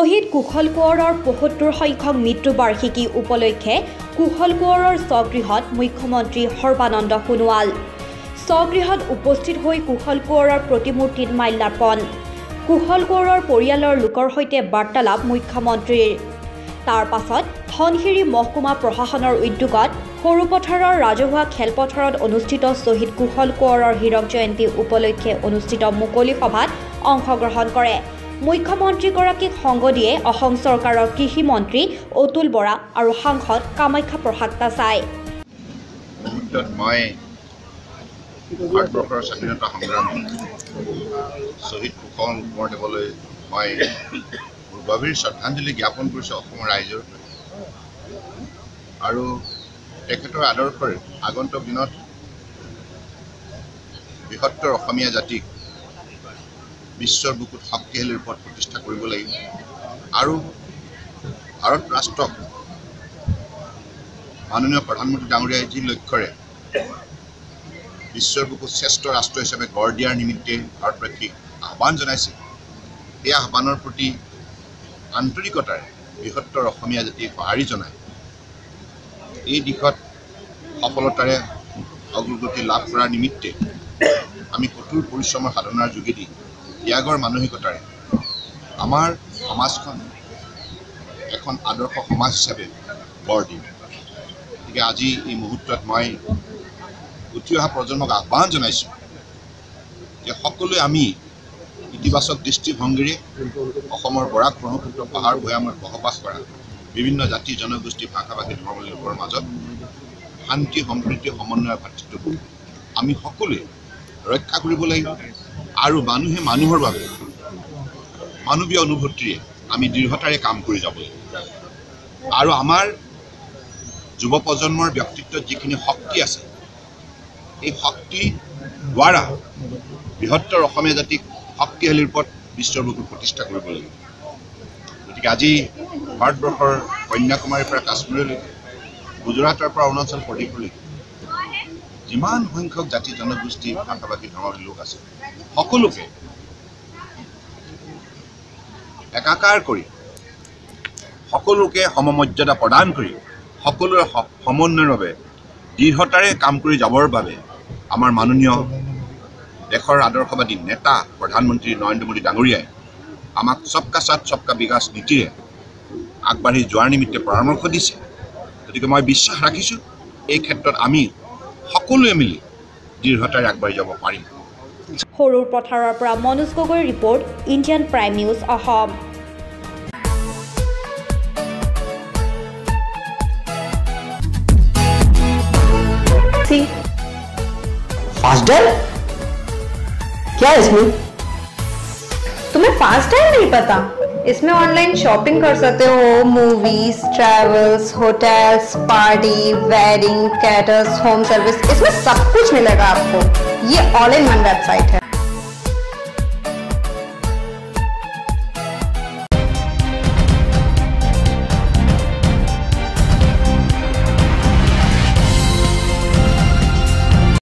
শহীদ কুশল কোঁৱৰৰ ৭৫ সংখ্যক মৃত্যুবাৰ্ষিকী উপলক্ষে কুশল কোঁৱৰৰ স্বগৃহত মুখ্যমন্ত্ৰী সৰ্বানন্দ সোণোৱাল। স্বগৃহত উপস্থিত হৈ কুশল কোঁৱৰৰ প্ৰতিমূৰ্তিত মাল্যাৰ্পণ। কুশল কোঁৱৰৰ পৰিয়ালৰ লোকৰ সৈতে বাৰ্তালাপ মুখ্যমন্ত্ৰীৰ। তাৰ পাছত ধনশিৰি মহকুমা প্ৰশাসনৰ উদ্যোগত সৰুপথাৰৰ ৰাজহুৱা খেলপথাৰত অনুষ্ঠিত শ্বহীদ কুশল কোঁৱৰৰ হীৰক জয়ন্তী উপলক্ষে অনুষ্ঠিত মুকলি সভাত অংশগ্ৰহণ কৰে। মুখ্যমন্ত্ৰীগৰাকীক সংগ দিয়ে অসম চৰকাৰৰ কৃষি মন্ত্ৰী অতুল বৰা আৰু সাংসদ কামাখ্যা প্ৰসাদ তাছাই। ভাৰতবৰ্ষৰ স্বাধীনতা সংগ্ৰামী শ্বহীদ কুশল কোঁৱৰদেৱলৈ মই মোৰ গভীৰ শ্ৰদ্ধাঞ্জলি জ্ঞাপন কৰিছোঁ অসমৰ ৰাইজৰ আৰু তেখেতৰ আদৰ্শৰে আগন্তুক দিনত বৃহত্তৰ অসমীয়া জাতিক বিশ্বৰ বুকুত শক্তিশালী ৰূপত প্ৰতিষ্ঠা কৰিব লাগিব আৰু ভাৰত ৰাষ্ট্ৰক মাননীয় প্ৰধানমন্ত্ৰী ডাঙৰীয়াই যি লক্ষ্যৰে বিশ্বৰ বুকুত শ্ৰেষ্ঠ ৰাষ্ট্ৰ হিচাপে গঢ় দিয়াৰ নিমিত্তে ভাৰতবাসীক আহ্বান জনাইছে, সেই আহ্বানৰ প্ৰতি আন্তৰিকতাৰে বৃহত্তৰ অসমীয়া জাতিক সঁহাৰি জনায় এই দিশত সফলতাৰে অগ্ৰগতি লাভ কৰাৰ নিমিত্তে আমি কঠোৰ পৰিশ্ৰমৰ সাধনাৰ যোগেদি ত্যাগৰ মানসিকতাৰে আমাৰ সমাজখন এখন আদৰ্শ সমাজ হিচাপে গঢ় দিম। গতিকে আজি এই মুহূৰ্তত মই উঠি অহা প্ৰজন্মক আহ্বান জনাইছোঁ যে সকলোৱে আমি ইতিবাচক দৃষ্টিভংগীৰে অসমৰ বৰাক ব্ৰহ্মপুত্ৰ পাহাৰ ভৈয়ামত বসবাস কৰা বিভিন্ন জাতি জনগোষ্ঠী ভাষা ভাষী ধৰ্মৰ লোকৰ মাজত শান্তি সম্প্ৰীতি সমন্বয় ভাতৃত্ববোধ আমি সকলোৱে ৰক্ষা কৰিব লাগিব আৰু মানুহে মানুহৰ বাবে মানৱীয় অনুভূতিৰে আমি দৃঢ়তাৰে কাম কৰি যাব লাগিব আৰু আমাৰ যুৱ প্ৰজন্মৰ ব্যক্তিত্বত যিখিনি শক্তি আছে এই শক্তি দ্বাৰা বৃহত্তৰ অসমীয়া জাতিক শক্তিশালী ৰূপত বিশ্বৰ বুকুত প্ৰতিষ্ঠা কৰিব লাগিব। গতিকে আজি ভাৰতবৰ্ষৰ কন্যাকুমাৰীৰ পৰা কাশ্মীৰলৈকে গুজৰাটৰ পৰা অৰুণাচল প্ৰদেশলৈকে যিমান সংখ্যক জাতি জনগোষ্ঠী ভাষা ভাষী ধৰ্মৰ লোক আছে সকলোকে একাকাৰ কৰি সকলোকে সমমৰ্যাদা প্ৰদান কৰি সকলোৰে সমন্বয়ৰ বাবে দৃঢ়তাৰে কাম কৰি যাবৰ বাবে আমাৰ মাননীয় দেশৰ আদৰ্শবাদী নেতা প্ৰধানমন্ত্ৰী নৰেন্দ্ৰ মোদী ডাঙৰীয়াই আমাক সবকা সাথ সবকা বিকাশ নীতিৰে আগবাঢ়ি যোৱাৰ নিমিত্তে পৰামৰ্শ দিছে। গতিকে মই বিশ্বাস ৰাখিছোঁ এই ক্ষেত্ৰত আমি সকলোৱে মিলি দৃঢ়তাৰে আগবাঢ়ি যাব পাৰিম। সৰুৰ পথাৰৰ পৰা মনোজ গগৈৰ report, Indian prime news Assam. Fast dial क्या है इसमें? तुम्हें फास्ट डायल नहीं पता? इसमें ऑनलाइन शॉपिंग कर सकते हो, movies, travels, hotels, party, wedding, caterers, home service, इसमें सब कुछ मिलेगा आपको। ये ऑल इन वन वेबसाइट है।